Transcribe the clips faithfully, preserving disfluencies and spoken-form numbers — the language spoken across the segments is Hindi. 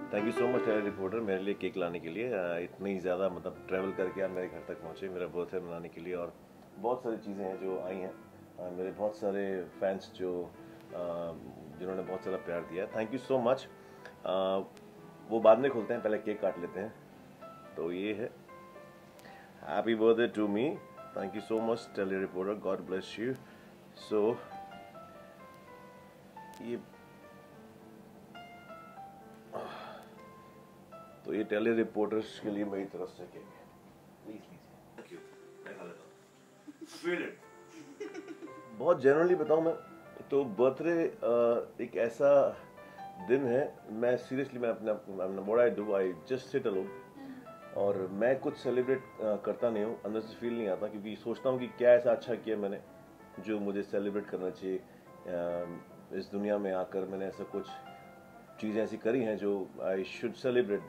Thank you so much reporter मेरे लिए केक लाने के लिए। uh, इतनी ज़्यादा मतलब ट्रैवल करके आप मेरे घर तक पहुँचे मेरा बर्थडे मनाने के लिए, और बहुत सारी चीज़ें हैं जो आई हैं। uh, मेरे बहुत सारे फैंस जो uh, जिन्होंने बहुत सारा प्यार दिया, थैंक यू सो मच। वो बाद में खोलते हैं, पहले केक काट लेते हैं। तो ये है happy birthday to me, thank you so much tele reporter, God bless you. So ये तो ये टेली रिपोर्टर्स के लिए मेरी तरफ से केक है, प्लीज प्लीज थैंक यू, मैं खा लेता हूँ। Feel it. बहुत जनरली बताऊँ मैं तो बर्थडे एक ऐसा दिन है, मैं सीरियसली मैं अपना what I do, I just sit alone, और मैं कुछ सेलिब्रेट करता नहीं हूँ, अंदर से फील नहीं आता, क्योंकि सोचता हूँ कि क्या ऐसा अच्छा किया मैंने जो मुझे सेलिब्रेट करना चाहिए। इस दुनिया में आकर मैंने ऐसा कुछ चीज़ें ऐसी करी हैं जो आई शुड सेलिब्रेट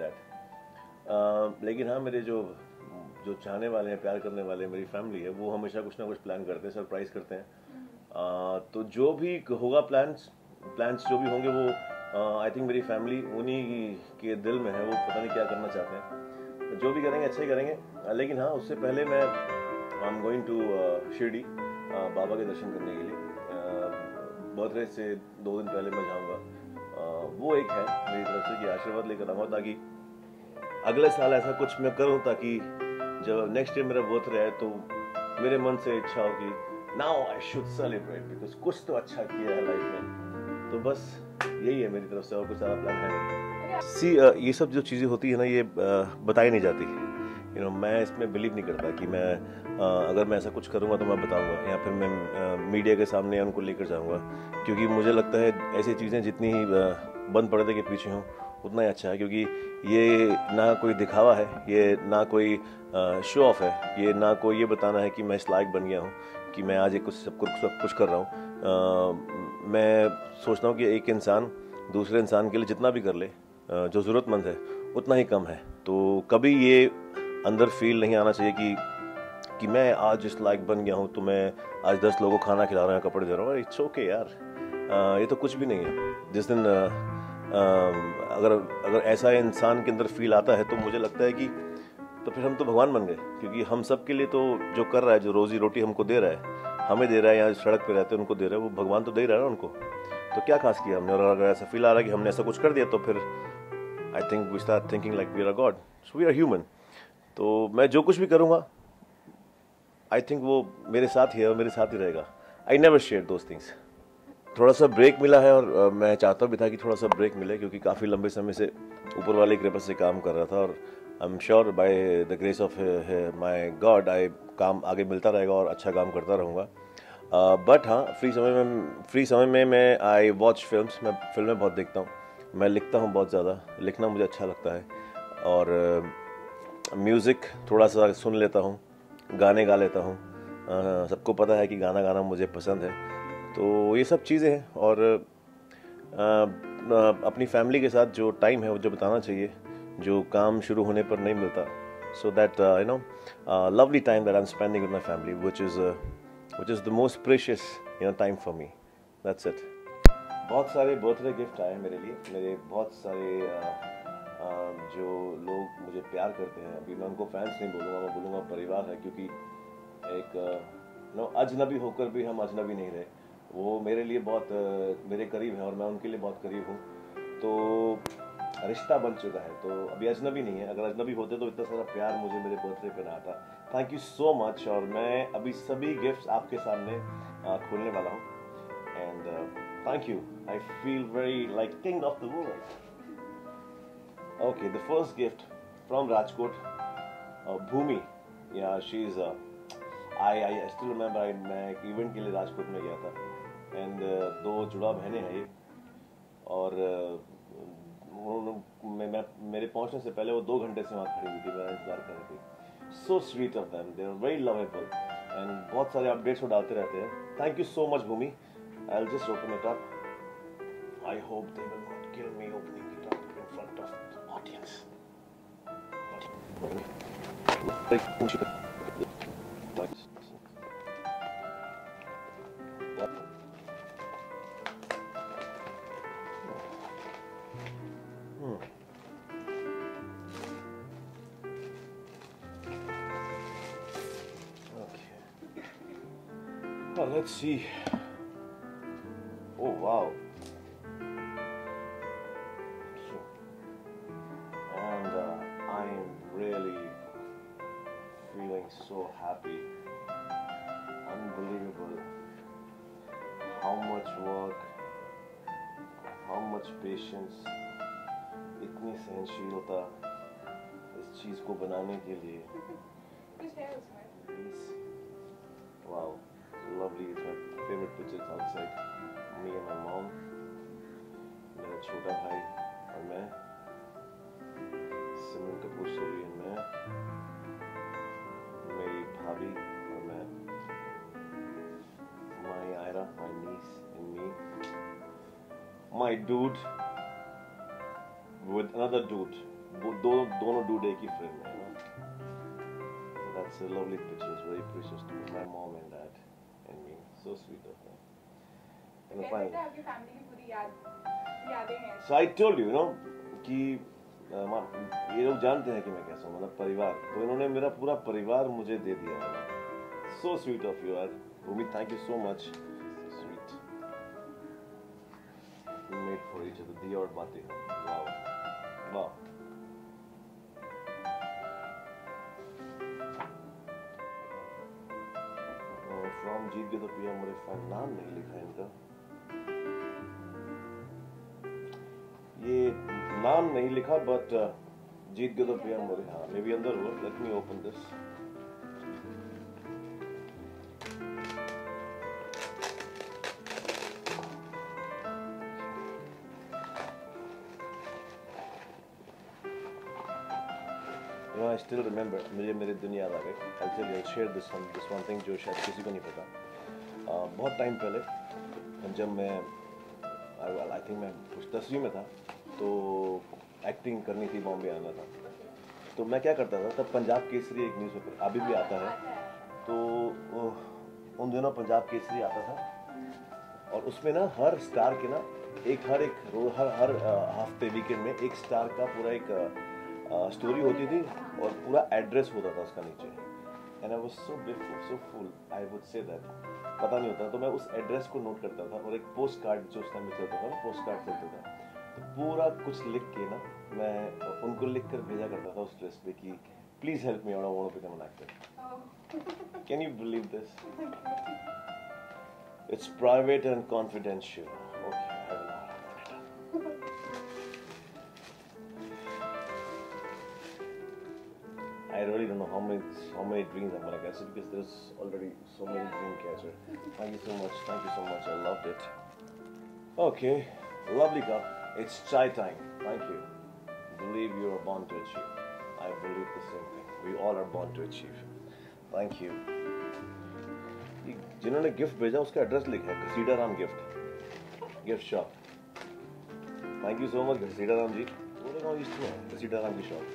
दैट। लेकिन हाँ, मेरे जो जो चाहने वाले हैं, प्यार करने वाले, मेरी फैमिली है, वो हमेशा कुछ ना कुछ प्लान करते हैं, सरप्राइज़ करते हैं। uh, तो जो भी होगा प्लान्स प्लान्स जो भी होंगे वो आई uh, थिंक मेरी फैमिली उन्हीं के दिल में है, वो पता नहीं क्या करना चाहते हैं। जो भी करेंगे अच्छा ही करेंगे। uh, लेकिन हाँ, उससे पहले मैं I am going to Shirdi Baba के दर्शन करने के लिए। बर्थडे uh, से दो दिन पहले मैं जाऊँगा। Uh, वो एक है मेरी तरफ से कि आशीर्वाद लेकर आऊँगा, ताकि अगले साल ऐसा कुछ मैं करूँ, ताकि जब नेक्स्ट ईयर मेरा बर्थडे है तो मेरे मन से इच्छा हो कि now I should celebrate, because कुछ तो अच्छा किया है लाइफ में। तो बस यही है मेरी तरफ से, और कुछ सारा प्लान है। सी uh, ये सब जो चीज़ें होती है ना, ये uh, बताई नहीं जाती। यू नो, मैं इसमें बिलीव नहीं करता कि मैं uh, अगर मैं ऐसा कुछ करूँगा तो मैं बताऊँगा, या फिर मैं मीडिया uh, के सामने उनको लेकर जाऊँगा, क्योंकि मुझे लगता है ऐसी चीज़ें जितनी uh, बंद पर्दे के पीछे हों उतना ही अच्छा है, क्योंकि ये ना कोई दिखावा है, ये ना कोई शो ऑफ है, ये ना कोई ये बताना है कि मैं इस लायक बन गया हूँ कि मैं आज एक कुछ सब कुछ सब कुछ कर रहा हूँ। मैं सोचता हूँ कि एक इंसान दूसरे इंसान के लिए जितना भी कर ले, uh, जो ज़रूरतमंद है उतना ही कम है। तो कभी ये अंदर फील नहीं आना चाहिए कि कि मैं आज इस लायक बन गया हूँ तो मैं आज दस लोगों को खाना खिला रहा हूँ, कपड़े दे रहा हूँ। इट्स ओके यार, uh, ये तो कुछ भी नहीं है। जिस दिन uh, Uh, अगर अगर ऐसा इंसान के अंदर फील आता है तो मुझे लगता है कि तो फिर हम तो भगवान बन गए, क्योंकि हम सब के लिए तो जो कर रहा है, जो रोजी रोटी हमको दे रहा है, हमें दे रहा है, या सड़क पे रहते हैं उनको दे रहा है, वो भगवान तो दे रहा है ना उनको। तो क्या खास किया हमने? और अगर ऐसा फील आ रहा है कि हमने ऐसा कुछ कर दिया तो फिर I think we start thinking like we are God, so we are human. तो मैं जो कुछ भी करूँगा आई थिंक वो मेरे साथ ही है और मेरे साथ ही रहेगा। I never share those things. थोड़ा सा ब्रेक मिला है, और आ, मैं चाहता भी था कि थोड़ा सा ब्रेक मिले, क्योंकि काफ़ी लंबे समय से ऊपर वाले की कृपा से काम कर रहा था, और I am sure by the grace of my God I काम आगे मिलता रहेगा और अच्छा काम करता रहूँगा। बट हाँ, फ्री समय में फ्री समय में मैं आई वॉच फिल्म्स, मैं फिल्में बहुत देखता हूँ, मैं लिखता हूँ बहुत ज़्यादा, लिखना मुझे अच्छा लगता है, और म्यूज़िक थोड़ा सा सुन लेता हूँ, गाने गा लेता हूँ। सबको पता है कि गाना गाना मुझे पसंद है। तो ये सब चीज़ें हैं, और आ, आ, अपनी फैमिली के साथ जो टाइम है वो जो बताना चाहिए, जो काम शुरू होने पर नहीं मिलता। So that you know lovely time that I am spending with my family, which is which is the most precious you know time for me. That's it. बहुत सारे बर्थडे गिफ्ट आए मेरे लिए, मेरे बहुत सारे आ, आ, जो लोग मुझे प्यार करते हैं, अभी मैं उनको फैंस नहीं बोलूँगा, मैं बोलूँगा परिवार है, क्योंकि एक नो अजनबी होकर भी हम अजनबी नहीं रहे। वो मेरे लिए बहुत मेरे करीब हैं और मैं उनके लिए बहुत करीब हूँ, तो रिश्ता बन चुका है, तो अभी अजनबी नहीं है। अगर अजनबी होते तो इतना सारा प्यार मुझे मेरे बर्थडे पे ना आता। Thank you so much. और मैं अभी सभी गिफ्ट्स आपके सामने खोलने वाला हूँ, and thank you. I feel very like king of the world. Okay, the first gift from Rajkot, Bhoomi. या she is I I still remember, I मैं एक इवेंट के लिए राजकोट में गया था, एंड uh, दो जुड़ा बहनें हैं ये, और uh, मैं, मैं मेरे पहुंचने से पहले वो दो घंटे से वहाँ खड़ी हुई थी, मेरा इंतजार कर रही थी। So sweet of them, they are very lovable, and बहुत सारे अपडेट्स वो डालते रहते हैं। Thank you so much Bhoomi. I will just open it up. I hope they will not kill me opening it up in front of the audience. let's see. Oh wow. And uh, I am really feeling so happy. Unbelievable. How much work, how much patience, इतनी सहनशीलता इस चीज को बनाने के लिए. कुछ है उसमें. Wow, lovely. It's my favorite pictures outside. Me and my mom, मेरा छोटा भाई और मैं, सिमरन कपूर सोरी और मैं, मेरी भाभी और मैं, my Ira, my niece and me, my dude with another dude. वो दो दोनों dude एक ही frame में है ना. That's a lovely picture. It's very precious to me. My mom and dad and me. So sweet of them. And कैसे finally, थे आपकी फैमिली की पूरी याद यादें हैं. so I told you, you know, कि अ, माँ, ये लोग जानते हैं कि मैं कैसा हूँ, मतलब परिवार. तो इन्होंने मेरा पूरा परिवार मुझे दे दिया है. So sweet of you, यार. Bhumi, thank you so much. Sweet. We made for each other. दिया और बातें. Wow. Wow. फ्रॉम जीत गए तो पिया मोरे फैन. नाम नहीं लिखा है इनका. ये नाम नहीं लिखा बट जीत गए तो पिया मोरे. हाँ मे बी अंदर हो. Let me open this. You know, I still remember. मुझे मेरे दिन याद आ गए. I'll tell you, I'll share this one, this one thing जो शायद किसी को नहीं पता. uh, बहुत टाइम पहले जब मैं I think मैं कुछ दसवीं में था तो एक्टिंग करनी थी, बॉम्बे आना था. तो मैं क्या करता था, तब पंजाब केसरी एक न्यूज़पेपर अभी भी आता है. तो उन दिनों पंजाब केसरी आता था और उसमें ना हर स्टार के ना एक हर एक रोज हर हर हफ्ते वीकेंड में एक स्टार का पूरा एक स्टोरी uh, होती थी और पूरा एड्रेस होता था उसका नीचे. And I was so beautiful, so full, I would say that. पता नहीं होता. तो मैं उस एड्रेस को नोट करता था और एक पोस्ट कार्ड जो उस टाइम में चलता था ना, पोस्ट कार्ड चलता था. तो पूरा कुछ लिख के ना मैं उनको लिख कर भेजा करता था उस ड्रेस पे कि please help me, I want to become an actor. Can you believe this? It's private and confidential. Okay, I will not. I really don't know how many how many dreams I'm gonna catch it because there's already so many Yeah. dream catcher. Thank you so much. Thank you so much. I loved it. Okay, lovely cup. It's chai time. Thank you. Believe you are born to achieve. I believe the same thing. We all are born to achieve. Thank you. ये जिन्होंने गिफ्ट भेजा उसका एड्रेस लिखा है, Ghasita Ram gift gift shop. Thank you so much Ghasita Ram जी. बोले गाँव ईस्ट में है घसीटा राम की शॉप.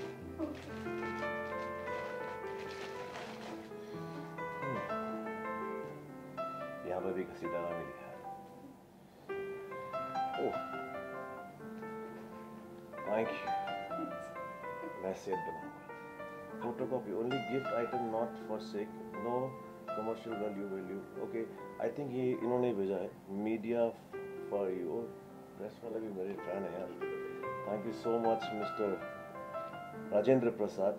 यहाँ पर भी घसीटा राम ही लिखा है. Oh, thank you. मैं सेव बनाऊंगा. Photocopy only gift item not for sake. No commercial value value. Okay, I think ये इन्होंने भेजा है मीडिया फॉर यू. प्रेस वाला भी मेरे फैन है यार. Thank you so much mister Rajendra Prasad.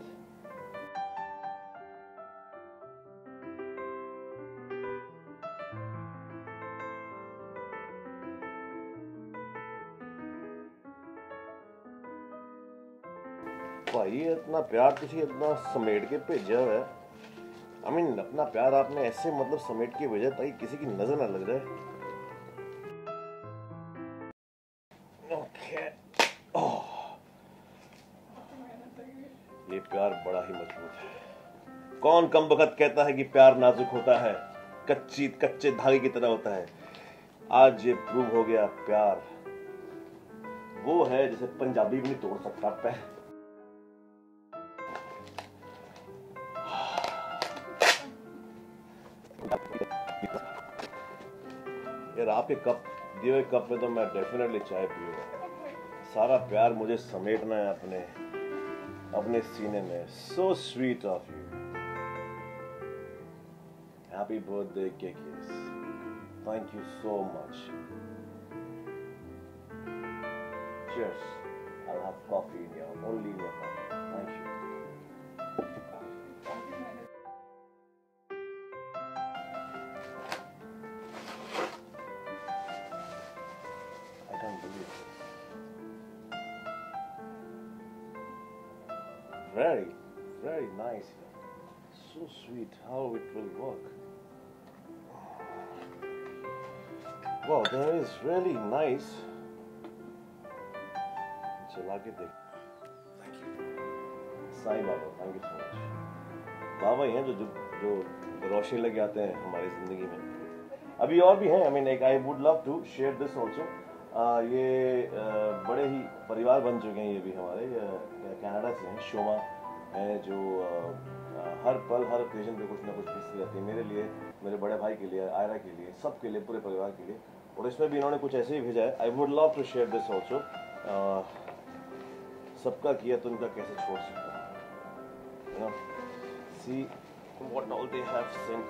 भाई इतना प्यार तुझे इतना समेट के भेजा है. आई मीन अपना प्यार आपने ऐसे मतलब समेट के भेजा ताकि किसी की नजर ना लग जाए. ओके. ओह, ये प्यार बड़ा ही मजबूत है. कौन कम बखत कहता है कि प्यार नाजुक होता है, कच्ची कच्चे धागे की तरह होता है. आज ये प्रूव हो गया. प्यार वो है जिसे पंजाबी भी नहीं तोड़ सकता. पैर यार आपके कप दिए हुए कप में तो मैं डेफिनेटली चाय पीऊंगा. सारा प्यार मुझे समेटना है अपने अपने सीने में. So sweet of you. Happy birthday cakes. Thank you so much. Cheers. I'll have coffee in your, only in your cup. Thank you. I can't believe this. Very, very nice. So sweet how it will work. Wow, that is really nice. चला के देख. Thank you. Sai Baba, thank you so much. बाबा ही हैं जो जो जो रोशनी लेके आते हैं हमारी जिंदगी में. अभी और भी हैं. I mean, like I would love to share this also. uh, ये uh, बड़े ही परिवार बन चुके हैं ये भी हमारे. uh, कनाडा से हैं. शोमा है जो uh, uh, हर पल हर ओकेजन पे कुछ ना कुछ पीसती रहती है मेरे लिए, मेरे बड़े भाई के लिए, आयरा के लिए, सब के लिए, पूरे परिवार के लिए. और इसमें भी इन्होंने कुछ ऐसे ही भेजा है. I would love to share this also. सबका किया तो इनका कैसे छोड़ सकता हूँ, you know. See what all they have sent.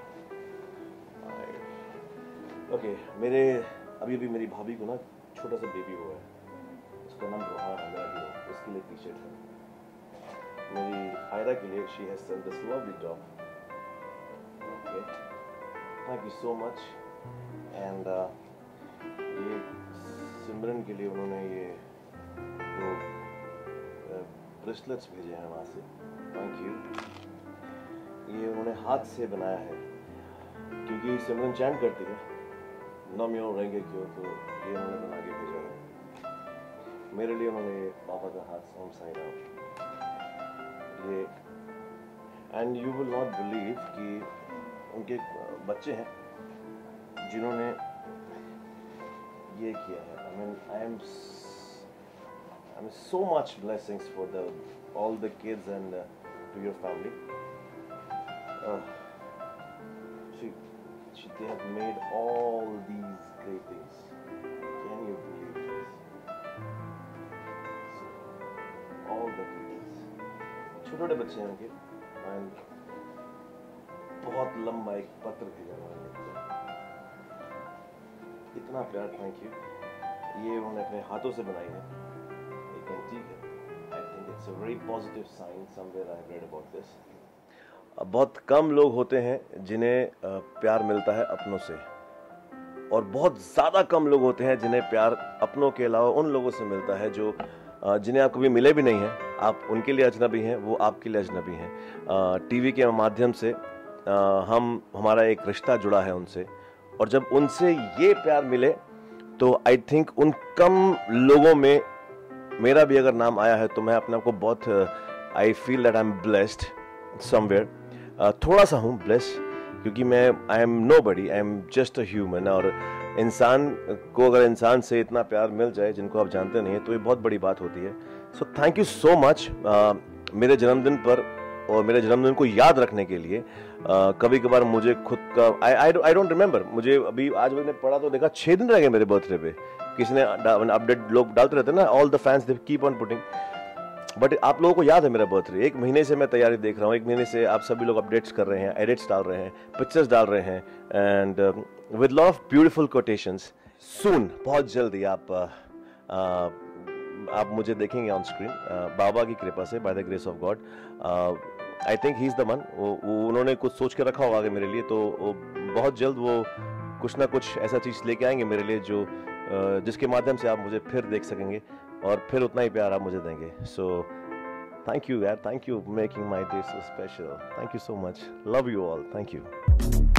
Okay, मेरे अभी अभी मेरी भाभी को ना छोटा सा बेबी हुआ है. उसका नाम रोहान है, मेरा हीरो. उसके लिए टी शर्ट है. मेरी आयरा के लिए she has sent this lovely top. Okay, thank you so much. And uh, ये सिमरन के लिए उन्होंने ये जो ब्रेसलेट्स uh, भेजे हैं वहाँ से. Thank you. ये उन्होंने हाथ से बनाया है क्योंकि सिमरन चैंट करती है नम यो रहेंगे क्यों, तो ये उन्होंने बना के भेजा है मेरे लिए. उन्होंने पापा का हाथ से हम साइन आउट ये. And you will not believe कि उनके बच्चे हैं जिन्होंने ये किया है. I mean, I am I mean so much blessings for the all the kids and uh, to your family. Uh, she, she, they have made all these great things. Can you believe this? So, all the kids. छोटे-छोटे बच्चे हैं उनके. And बहुत लंबा एक पत्र भेजा उन्होंने. इतना प्यार. Thank you. ये उन्होंने अपने हाथों से बनाई है. एक एंटीक है. I think it's a very positive sign. Somewhere I have read about this. बहुत कम लोग होते हैं जिन्हें प्यार मिलता है अपनों से, और बहुत ज़्यादा कम लोग होते हैं जिन्हें प्यार अपनों के अलावा उन लोगों से मिलता है जो जिन्हें आप कभी मिले भी नहीं हैं. आप उनके लिए अजनबी हैं, वो आपके लिए अजनबी हैं. टीवी के माध्यम से हम हमारा एक रिश्ता जुड़ा है उनसे, और जब उनसे ये प्यार मिले तो आई थिंक उन कम लोगों में मेरा भी अगर नाम आया है तो मैं अपने आप को बहुत I feel that I am blessed somewhere. थोड़ा सा हूँ ब्लेस्ड क्योंकि मैं I am nobody, I am just a human. और इंसान को अगर इंसान से इतना प्यार मिल जाए जिनको आप जानते नहीं हैं तो ये बहुत बड़ी बात होती है. So thank you so much. मेरे जन्मदिन पर और मेरे जन्मदिन को याद रखने के लिए uh, कभी कभार मुझे खुद का आई आई डोंट रिमेम्बर. मुझे अभी आज मैंने पढ़ा तो देखा छः दिन रह गए मेरे बर्थडे पे. किसी ने अपडेट लोग डालते रहते हैं ना, all the fans they keep on putting. But आप लोगों को याद है मेरा बर्थडे. एक महीने से मैं तैयारी देख रहा हूँ. एक महीने से आप सभी लोग अपडेट्स कर रहे हैं, एडिट्स डाल रहे हैं, पिक्चर्स डाल रहे हैं, and with lot of beautiful quotations. Soon, बहुत जल्दी आप uh, uh, आप मुझे देखेंगे ऑन स्क्रीन. बाबा की कृपा से, by the grace of God. I think he is the man. वो उन्होंने कुछ सोच के रखा होगा आगे मेरे लिए, तो वो बहुत जल्द वो कुछ ना कुछ ऐसा चीज़ लेके आएंगे मेरे लिए जो uh, जिसके माध्यम से आप मुझे फिर देख सकेंगे और फिर उतना ही प्यार आप मुझे देंगे. सो थैंक यू यार, thank you making my day so special. Thank you so much. Love you all. Thank you.